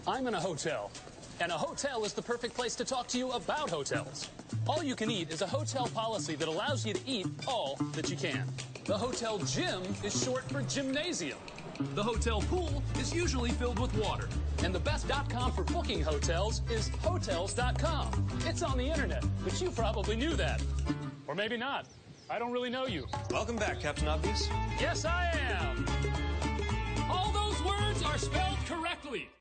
I'm in a hotel, and a hotel is the perfect place to talk to you about hotels. All you can eat is a hotel policy that allows you to eat all that you can. The hotel gym is short for gymnasium. The hotel pool is usually filled with water. And the best.com for booking hotels is Hotels.com. It's on the internet, but you probably knew that. Or maybe not. I don't really know you. Welcome back, Captain Obvious. Yes, I am. All those words are spelled correctly.